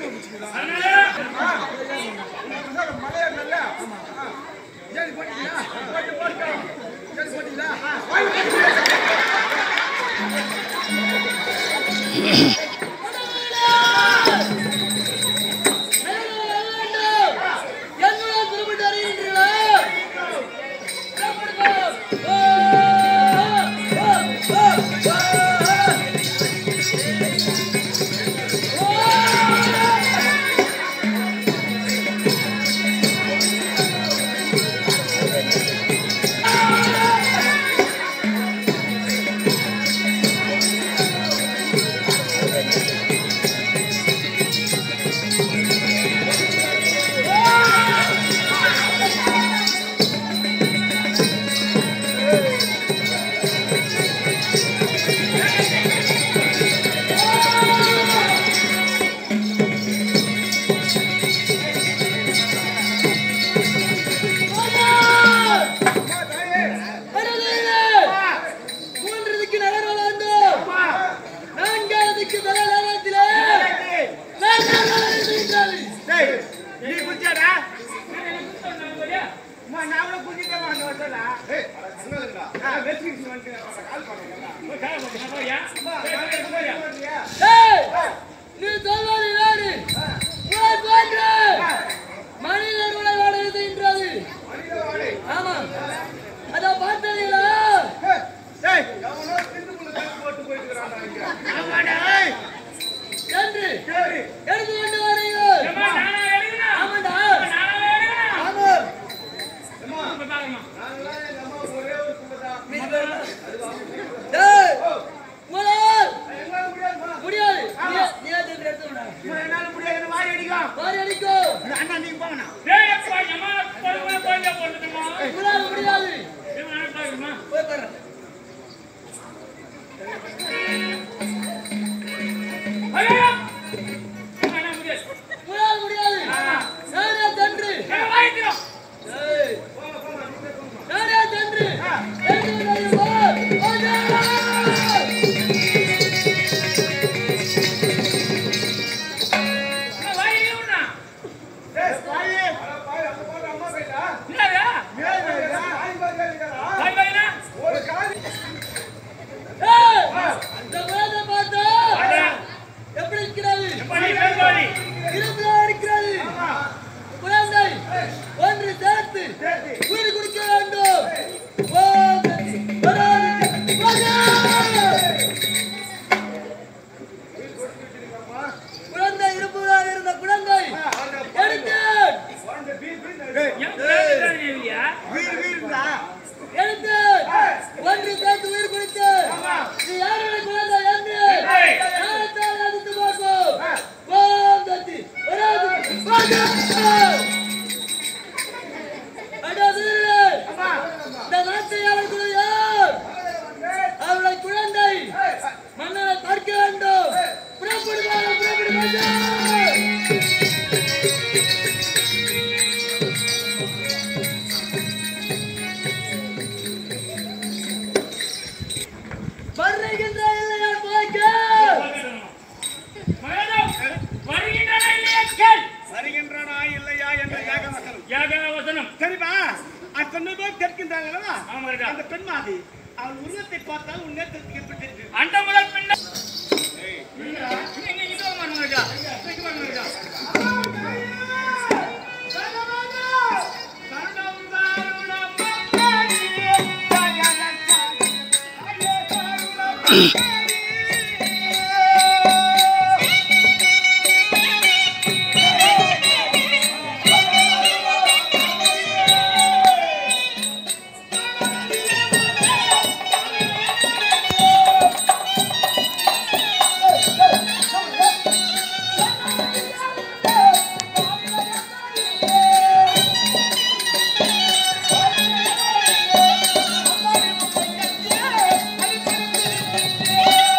Yeah.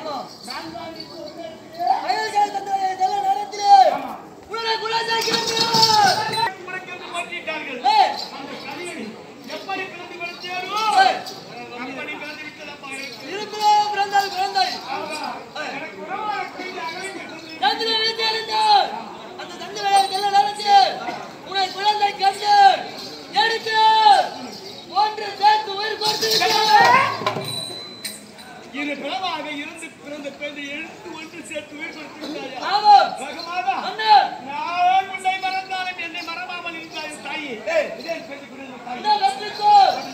ஆமா நான் தான் இப்ப அயல்கார தந்தை இதெல்லாம் நடத்திலே உடனே குலத்தை கேட்கிறோம் உனக்கு வந்து மாட்டிட்டார்கள் அந்த கலியனை எப்படி பிறந்து வளர்த்தியாரோ அப்படி பிறந்து விட்டதப்பா இருக்கிறோ பிறந்தாய் எனக்கு உறவாக செய்து அகலைந்து தந்தை வீட்டிலிருந்தார் அந்த தந்தை இதெல்லாம் நடத்தி உன்னை குழந்தை கண்டு எடுத்து ஒன்று சேர்த்து உயிர் கொடுத்து இரு பிறவாக இருந்து பிறந்த பெண்ணை எழுத்து ஒன்று சேர்த்து உயிர் கொடுத்து விட்டாயா ஆமா ரகமாதா அண்ணா நான் உன்னை மறந்தாலும் என்னை மறவாமல் இருந்தாய் தாயே இதே பேசி கொடுங்க தாயே இந்த வெற்றிக்கோ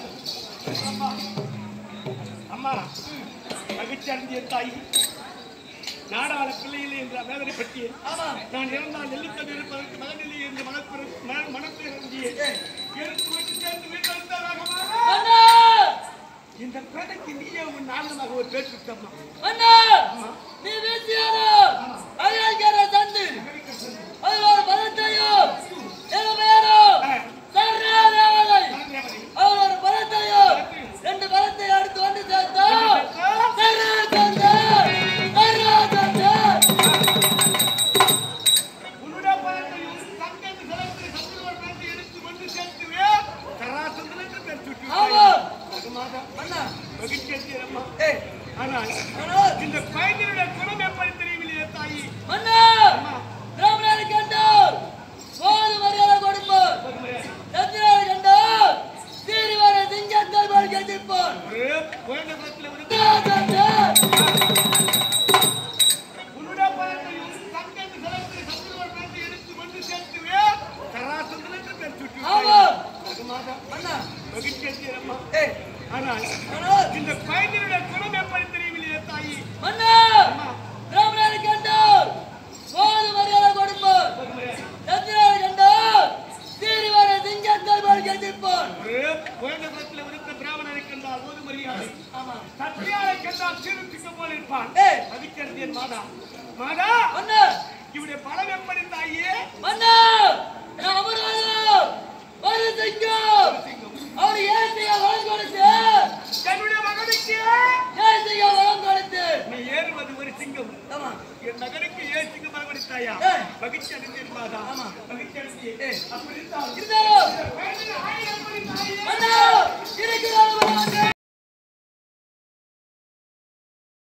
அம்மா மகிழ்ச்சி அடைந்திய தாய் நாடாள பிள்ளைகளே என்ற வேதனை பற்றிய ஆமா நான் இறந்தால் நெல்லிக்கல் இருப்பதற்கு மகனிலே என்று மனத்தில் இறங்கிய எடுத்து வைத்து சேர்த்து வீட்டில் அண்ணா இந்த குழந்தைக்கு நீயே உன் நாடகமாக ஒரு பேர் சுத்தம்மா அண்ணா நீ வீசியாரோ அயல்கார தந்தை அது ஒரு பதத்தையோ என்ன பேரோ சர்ராதேவதை அவர் ஒரு பதத்தையோ ரெண்டு பதத்தை அடுத்து ஒன்று சேர்த்தா உன்னுடைய பதத்தையும் தங்கத்து செலவுக்கு சத்துருவர் பேசி எடுத்து கொண்டு சேர்த்துவே சராசந்திரன் பேர் சுற்றி ஆமா அண்ணா மகிழ்ச்சி அடைகிறம்மா ஏய் ஆனால் இந்த பையனுடைய குணம் எப்படி தெரியவில்லையே தாயி அண்ணா ராமநாத கண்டார் போது மரியாதை கொடுப்பார் சத்திராத கண்டார் சீரி வர சிங்கத்தை போல் கண்டிப்பார் குழந்தைபுரத்தில் உன்னுடைய பதத்தையும் தங்கத்து செலவுக்கு சத்துருவர் பேசி எடுத்து கொண்டு சேர்த்துவே சராசந்திரன் பேர் சுற்றி ஆமா அண்ணா மகிழ்ச்சி அடைகிறம்மா ஏய் ஆனால் இந்த பையனுடைய குணம் எப்படி தெரியவில்லையே தாயி அண்ணா ராமநாத கண்டார் போது மரியாதை கொடுப்பார் சத்திராத கண்டார் சீரி வர சிங்கத்தை போல் கண்டிப்பார் குழந்தைபுரத்தில் இருந்த பிராமணரை கண்டால் போது மரியாதை சத்தியாரை கண்டால் சீருத்திக்க போல் இருப்பான் ஏய் அதிகரித்தேன் மாதா மாதா அண்ணா இவருடைய பலம் எப்படி தாயே அண்ணா அமராஜா ஒரு சிங்கம் அவர் ஏன் செய்ய வளம் கொடுத்து என்னுடைய மகனுக்கு ஏன் செய்ய வளம் கொடுத்து நீ ஏறுவது ஒரு சிங்கம் ஆமா என் மகனுக்கு ஏன் சிங்கம் வரவழைத்தாயா ஏய். மகிழ்ச்சி அடைந்தேன் மாதா ஆமா. மகிழ்ச்சி அடைந்தேன் அப்படி இருந்தால்